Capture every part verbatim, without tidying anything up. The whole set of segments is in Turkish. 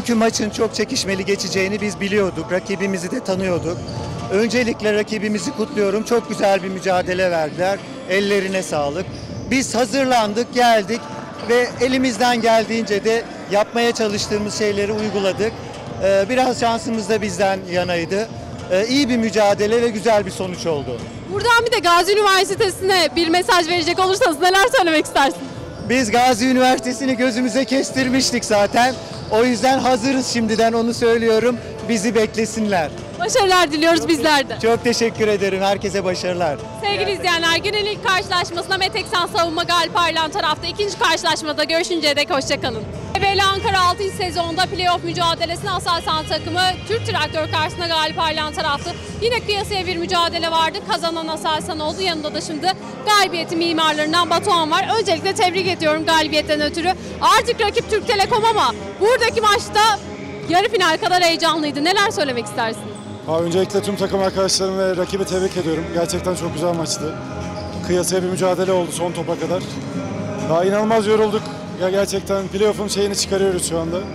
Bugünkü maçın çok çekişmeli geçeceğini biz biliyorduk. Rakibimizi de tanıyorduk. Öncelikle rakibimizi kutluyorum. Çok güzel bir mücadele verdiler. Ellerine sağlık. Biz hazırlandık, geldik ve elimizden geldiğince de yapmaya çalıştığımız şeyleri uyguladık. Ee, biraz şansımız da bizden yanaydı. Ee, iyi bir mücadele ve güzel bir sonuç oldu. Buradan bir de Gazi Üniversitesi'ne bir mesaj verecek olursanız neler söylemek istersiniz? Biz Gazi Üniversitesi'ni gözümüze kestirmiştik zaten. O yüzden hazırız şimdiden, onu söylüyorum. Bizi beklesinler. Başarılar diliyoruz bizler de. Çok teşekkür ederim. Herkese başarılar. Sevgili izleyenler, günün ilk karşılaşmasında Meteksan Savunma galip ayrılan tarafta. İkinci karşılaşmada görüşünceye dek hoşçakalın. Ebeli Ankara altıncı sezonda playoff mücadelesine Aselsan takımı Türk Traktör karşısında galip ayrılan taraftı. Yine kıyasıya bir mücadele vardı. Kazanan Aselsan oldu. Yanında da şimdi galibiyeti mimarlarından Batuhan var. Öncelikle tebrik ediyorum galibiyetten ötürü. Artık rakip Türk Telekom ama buradaki maçta yarı final kadar heyecanlıydı. Neler söylemek istersiniz? Abi öncelikle tüm takım arkadaşlarım ve rakibi tebrik ediyorum. Gerçekten çok güzel maçtı. Kıyasıya bir mücadele oldu son topa kadar. Daha inanılmaz yorulduk. Ya gerçekten playoff'un şeyini çıkarıyoruz şu anda.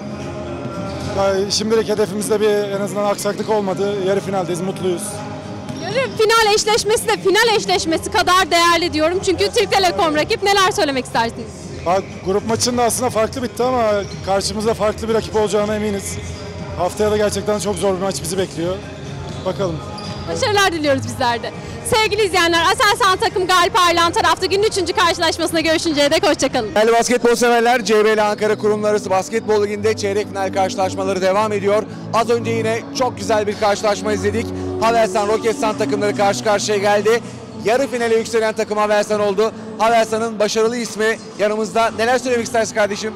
Ya şimdilik hedefimizde bir en azından aksaklık olmadı. Yarı finaldeyiz, mutluyuz. Yarı final eşleşmesi de final eşleşmesi kadar değerli diyorum. Çünkü Türk Telekom rakip. Neler söylemek istersiniz? Bak, grup maçında aslında farklı bitti ama karşımızda farklı bir rakip olacağına eminiz. Haftaya da gerçekten çok zor bir maç bizi bekliyor. Bakalım. Başarılar diliyoruz bizler de. Sevgili izleyenler, Aselsan takım galip ayrılan tarafta günün üçüncü karşılaşmasına görüşünceye dek hoşçakalın. Değerli basketbol severler, C B L Ankara Kurumlar Arası Basketbol Ligi'nde çeyrek final karşılaşmaları devam ediyor. Az önce yine çok güzel bir karşılaşma izledik. Havelsan, Roketsan takımları karşı karşıya geldi. Yarı finale yükselen takım Havelsan oldu. Havelsan'ın başarılı ismi yanımızda. Neler söylemek istersin kardeşim?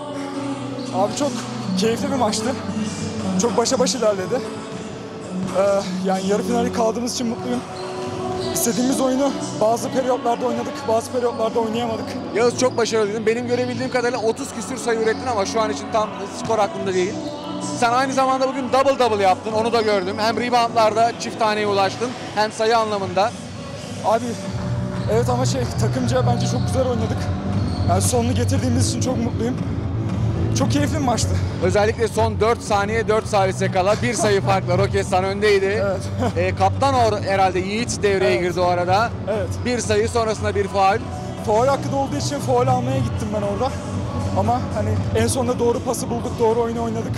Abi çok keyifli bir maçtı. Çok başa baş ilerledi. Ee, yani yarı finale kaldığımız için mutluyum. İstediğimiz oyunu bazı periyotlarda oynadık, bazı periyotlarda oynayamadık. Yağız çok başarılıydın. Benim görebildiğim kadarıyla otuz küsür sayı ürettin ama şu an için tam skor aklımda değil. Sen aynı zamanda bugün double double yaptın, onu da gördüm. Hem reboundlarda çift taneye ulaştın, hem sayı anlamında. Abi evet ama şey takımca bence çok güzel oynadık. Yani sonunu getirdiğimiz için çok mutluyum. Çok keyifli bir maçtı. Özellikle son dört saniye dört salise kala bir sayı farkla Roketsan öndeydi. Evet. e, kaptan or herhalde Yiğit devreye Evet. girdi o arada. Evet. Bir sayı sonrasında bir faul. Faul hakkı da olduğu için faul almaya gittim ben orada. Ama hani en sonunda doğru pası bulduk, doğru oyunu oynadık.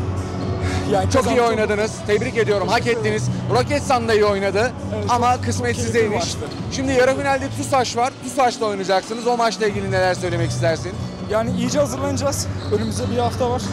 Yani Çok iyi kazandık. oynadınız. Tebrik ediyorum. Hak ettiniz. Roketsan da iyi oynadı. Evet, ama çok- kısmet çok sizdeymiş. keyifli bir maçtı. Şimdi yarı finalde TUSAŞ var. TUSAŞ'la oynayacaksınız. O maçla ilgili neler söylemek istersin? Yani iyice hazırlanacağız. Önümüzde bir hafta var.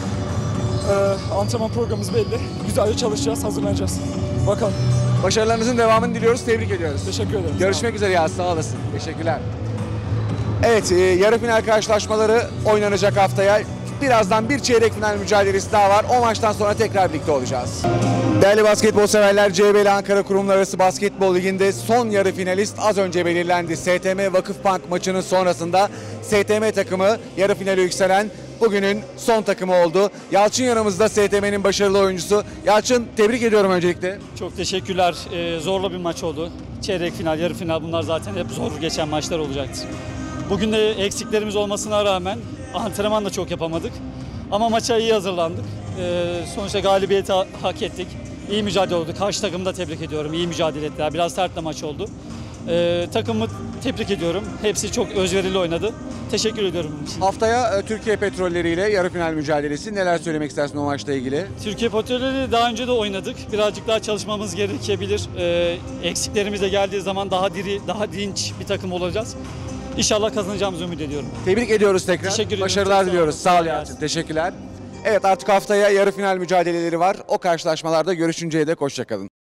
Ee, antrenman programımız belli. Güzelce çalışacağız, hazırlanacağız. Bakalım. Başarılarınızın devamını diliyoruz. Tebrik ediyoruz. Teşekkür ederim. Görüşmek üzere ya. Sağ olasın. Teşekkürler. Evet, e, yarı final karşılaşmaları oynanacak haftaya. Birazdan bir çeyrek final mücadelesi daha var. O maçtan sonra tekrar birlikte olacağız. Değerli basketbol severler, C B L Ankara Kurumlar Arası Basketbol Ligi'nde son yarı finalist az önce belirlendi. S T M Vakıfbank maçının sonrasında S T M takımı yarı finale yükselen bugünün son takımı oldu. Yalçın yanımızda, S T M'nin başarılı oyuncusu. Yalçın, tebrik ediyorum öncelikle. Çok teşekkürler. Ee, zorlu bir maç oldu. Çeyrek final, yarı final bunlar zaten hep zor geçen maçlar olacaktır. Bugün de eksiklerimiz olmasına rağmen antrenman da çok yapamadık. Ama maça iyi hazırlandık. Ee, sonuçta galibiyeti ha- hak ettik. İyi mücadele oldu. Karşı takımı da tebrik ediyorum. İyi mücadele ettiler. Biraz sert de maç oldu. Ee, takımı tebrik ediyorum. Hepsi çok özverili oynadı. Teşekkür ediyorum bunun için. Haftaya e, Türkiye Petrolleri ile yarı final mücadelesi. Neler söylemek istersin o maçla ilgili? Türkiye Petrolleri daha önce de oynadık. Birazcık daha çalışmamız gerekebilir. Ee, eksiklerimiz de geldiği zaman daha diri, daha dinç bir takım olacağız. İnşallah kazanacağımızı ümit ediyorum. Tebrik ediyoruz tekrar. Teşekkür ederim. Başarılar Çok sağ diliyoruz. olun. Sağ ol Kolay Yalçın. gelsin. Teşekkürler. Evet, artık haftaya yarı final mücadeleleri var. O karşılaşmalarda görüşünceye dek hoşça kalın.